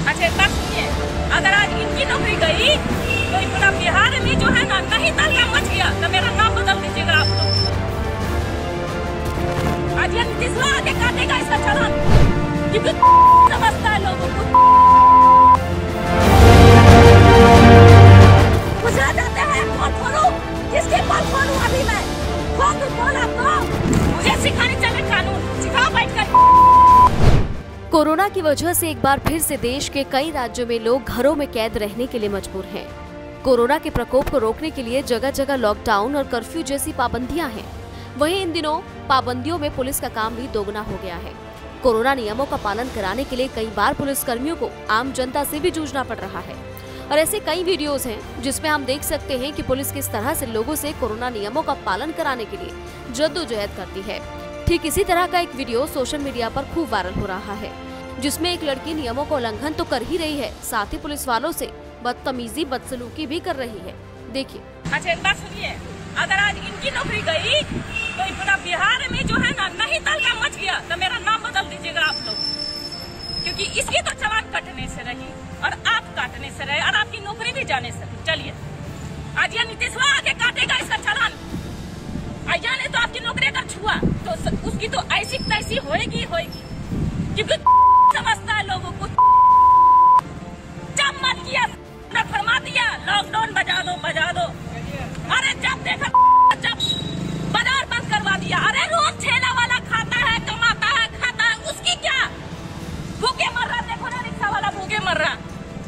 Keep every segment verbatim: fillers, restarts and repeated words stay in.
अच्छा एक बात सुनिए, अगर आज इनकी नौकरी गई तो पूरा बिहार में जो है ना नहीं तल्ला मच गया तो मेरा नाम बदल दीजिएगा आप लोग। आज ये नीतीश आगे काटेगा इसका चालान, क्योंकि समझता है लोगों को। पूछना चाहते हैं कौन खोलूं, किसके कौन खोलूं अभी मैं कौन बोल आपको, मुझे सिखाने चले कानून सिखाओ बैठकर। कोरोना की वजह से एक बार फिर से देश के कई राज्यों में लोग घरों में कैद रहने के लिए मजबूर हैं। कोरोना के प्रकोप को रोकने के लिए जगह जगह लॉकडाउन और कर्फ्यू जैसी पाबंदियां हैं। वहीं इन दिनों पाबंदियों में पुलिस का काम भी दोगुना हो गया है। कोरोना नियमों का पालन कराने के लिए कई बार पुलिस कर्मियों को आम जनता से भी जूझना पड़ रहा है और ऐसे कई वीडियोस हैं जिसमें हम देख सकते हैं कि पुलिस किस तरह से लोगों से कोरोना नियमों का पालन कराने के लिए जद्दोजहद करती है। ठीक इसी तरह का एक वीडियो सोशल मीडिया पर खूब वायरल हो रहा है, जिसमें एक लड़की नियमों का उल्लंघन तो कर ही रही है, साथ ही पुलिस वालों से बदतमीजी बदसलूकी भी कर रही है। देखिए। अच्छा एक बात सुनिए, अगर आज इनकी नौकरी गई तो पूरा बिहार में जो है ना नहीं तल्ला मच गया तो मेरा नाम बदल दीजिएगा आप लोग, क्योंकि इसकी तो चालान कटने से रही और आप काटने से रहे और आपकी नौकरी भी जाने से। चलिए आज ये नीतीश आगे काटेगा इसका चालान, जाने तो आपकी नौकरी अगर छुआ तो उसकी तो ऐसी तैसी होएगी होएगी, क्योंकि समझता है लोगों को। जब मन किया फरमा दिया लॉकडाउन बजा दो बजा दो, अरे जब देखा जब बाजार बंद करवा दिया। अरे रोज ठेला वाला खाता है कमाता है खाता है, उसकी क्या, भूखे मर रहा। देखो ना रिक्शा वाला भूखे मर रहा।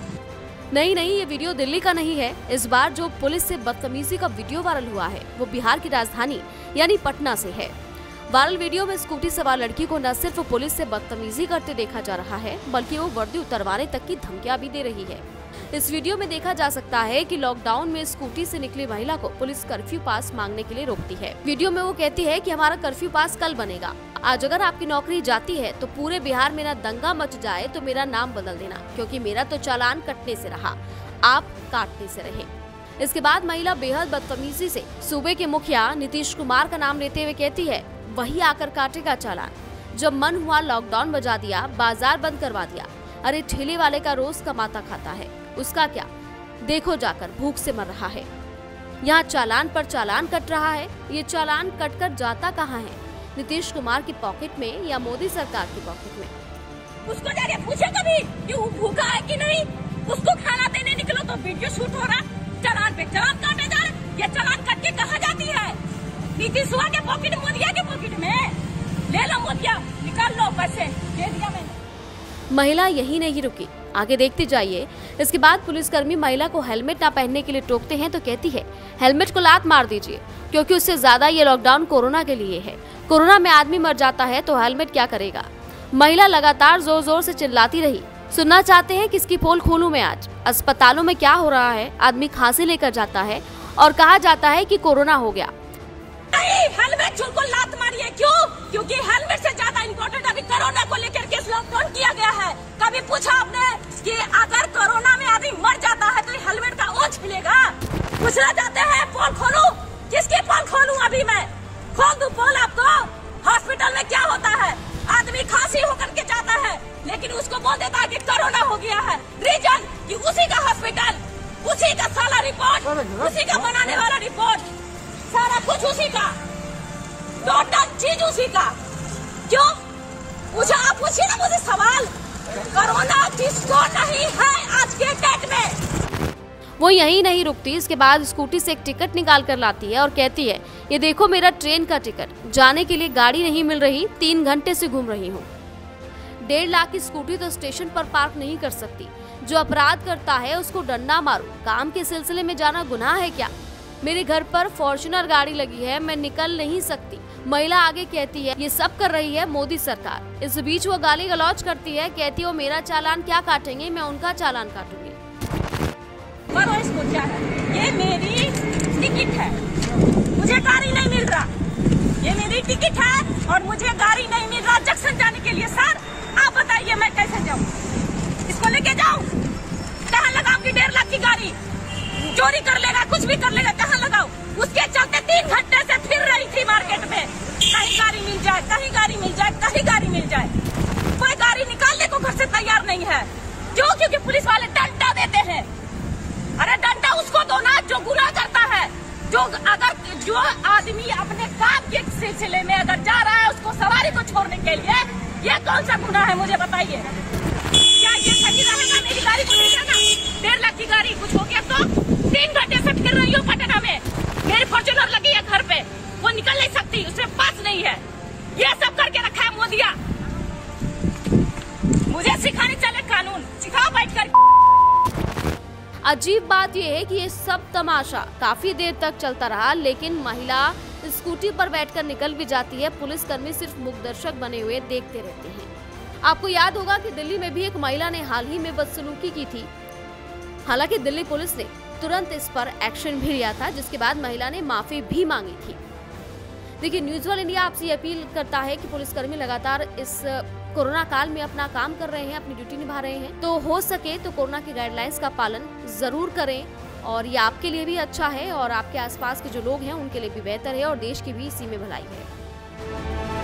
नहीं नहीं ये वीडियो दिल्ली का नहीं है। इस बार जो पुलिस से बदतमीजी का वीडियो वायरल हुआ है वो बिहार की राजधानी यानी पटना से है। वायरल वीडियो में स्कूटी सवार लड़की को न सिर्फ पुलिस से बदतमीजी करते देखा जा रहा है, बल्कि वो वर्दी उतरवाने तक की धमकियां भी दे रही है। इस वीडियो में देखा जा सकता है कि लॉकडाउन में स्कूटी से निकली महिला को पुलिस कर्फ्यू पास मांगने के लिए रोकती है। वीडियो में वो कहती है कि हमारा कर्फ्यू पास कल बनेगा, आज अगर आपकी नौकरी जाती है तो पूरे बिहार में ना दंगा मच जाए तो मेरा नाम बदल देना, क्योंकि मेरा तो चालान कटने से रहा, आप काटने से रहे। इसके बाद महिला बेहद बदतमीजी से सूबे के मुखिया नीतीश कुमार का नाम लेते हुए कहती है वही आकर काटेगा चालान। जब मन हुआ लॉकडाउन बजा दिया, बाजार बंद करवा दिया। अरे ठेले वाले का रोज कमाता खाता है, उसका क्या, देखो जाकर भूख से मर रहा है। यहाँ चालान पर चालान कट रहा है, ये चालान कट कर जाता कहाँ है, नीतीश कुमार की पॉकेट में या मोदी सरकार की पॉकेट में? उसको जाके पूछे कभी कि वो भूखा है कि नहीं, उसको खाना देने निकलो तो वीडियो शूट हो रहा, चालान पे चालान काटे जा रहे। ये चालान कट के कहाँ जाती है? नीतीश के पॉकेट, मोदिया के पॉकेट में। ले लो मोदिया, निकाल लो पैसे, दे दिया मैंने। महिला यही नहीं रुकी, आगे देखते जाइए। इसके बाद पुलिसकर्मी महिला को हेलमेट ना पहनने के लिए टोकते हैं तो कहती है हेलमेट को लात मार दीजिए, क्योंकि उससे ज्यादा ये लॉकडाउन कोरोना के लिए है। कोरोना में आदमी मर जाता है तो हेलमेट क्या करेगा। महिला लगातार जोर जोर से चिल्लाती रही। सुनना चाहते हैं किसकी पोल खोलूं मैं आज। अस्पतालों में क्या हो रहा है, आदमी खांसी लेकर जाता है और कहा जाता है कि कोरोना हो गया। हेलमेट को लात मारिए, क्यों? क्योंकि हेलमेट से ज्यादा इम्पोर्टेंट अभी कोरोना को लेकर के लॉकडाउन किया गया है। कभी पूछा आपने कि अगर कोरोना में आदमी मर जाता है तो हेलमेट का ओझ मिलेगा? पूछना चाहते हैं पोल खोलूं, किसकी पोल खोलूं अभी मैं? खोल दूं पोल आपको? हॉस्पिटल में क्या होता है, आदमी खांसी होकर के जाता है लेकिन उसको बोल देता है कि कोरोना हो गया है। रीजन कि उसी का हॉस्पिटल, उसी का सारा रिपोर्ट, उसी का बनाने वाला रिपोर्ट, सारा कुछ उसी का, टोटल चीज उसी का। क्यों पूछा? आप पूछिए ना मुझे सवाल, कोरोना किसको नहीं है आज के डेट में? वो यही नहीं रुकती, इसके बाद स्कूटी से एक टिकट निकाल कर लाती है और कहती है ये देखो मेरा ट्रेन का टिकट, जाने के लिए गाड़ी नहीं मिल रही, तीन घंटे से घूम रही हूँ। डेढ़ लाख की स्कूटी तो स्टेशन पर पार्क नहीं कर सकती। जो अपराध करता है उसको डंडा मारो, काम के सिलसिले में जाना गुनाह है क्या? मेरे घर पर फॉर्च्यूनर गाड़ी लगी है, मैं निकल नहीं सकती। महिला आगे कहती है ये सब कर रही है मोदी सरकार। इस बीच वो गाली गलौज करती है, कहती है वो मेरा चालान क्या काटेंगे, मैं उनका चालान काटूंगी। करो इसको, क्या है ये? मेरी टिकट है, मुझे गाड़ी नहीं मिल रहा। ये मेरी टिकट है और मुझे गाड़ी नहीं मिल रहा जंक्शन जाने के लिए। सर आप बताइए मैं कैसे जाऊँ? इसको लेके जाऊँ? कहाँ लगाऊंगी? डेढ़ लाख की गाड़ी चोरी कर लेगा, कुछ भी कर लेगा, कहाँ लगाओ? उसके चलते तीन घंटे से फिर रही थी मार्केट में, कहीं गाड़ी मिल जाए, कहीं गाड़ी मिल जाए, कहीं गाड़ी मिल जाए। कोई गाड़ी निकालने को घर से तैयार नहीं है। क्यों क्योंकि पुलिस वाले डंडा देते हैं। अरे डंडा उसको दो ना जो गुनाह करता है। जो अगर जो आदमी अपने काम के सिलसिले में अगर जा रहा है उसको सवारी को छोड़ने के लिए, ये कौन सा गुनाह है मुझे बताइए। क्या ये सही रहेगा? मेरी गाड़ी को ना डेढ़ लाख की गाड़ी कुछ हो गया तो तीन घंटे से फिर रही हूँ पटना में, मेरी फॉर्च्यूनर लगी है घर पे, वो निकल नहीं सकती, उसमें पास नहीं है। ये सब करके रखा है मोदिया। मुझे सिखाने चले कानून, सिखाओ बैठ कर। अजीब बात यह है कि ये सब तमाशा काफी देर तक चलता रहा, लेकिन महिला स्कूटी पर बैठकर निकल भी जाती है। पुलिसकर्मी सिर्फ मुखदर्शक बने हुए देखते रहते हैं। आपको याद होगा कि दिल्ली में भी एक महिला ने हाल ही में बदसलूकी की थी। हालांकि दिल्ली पुलिस ने तुरंत इस पर एक्शन भी लिया था, जिसके बाद महिला ने माफी भी मांगी थी। देखिए, न्यूज वन इंडिया आपसे ये अपील करता है कि पुलिसकर्मी लगातार इस कोरोना काल में अपना काम कर रहे हैं, अपनी ड्यूटी निभा रहे हैं, तो हो सके तो कोरोना की गाइडलाइंस का पालन जरूर करें। और ये आपके लिए भी अच्छा है और आपके आसपास के जो लोग हैं उनके लिए भी बेहतर है और देश की भी इसी में भलाई है।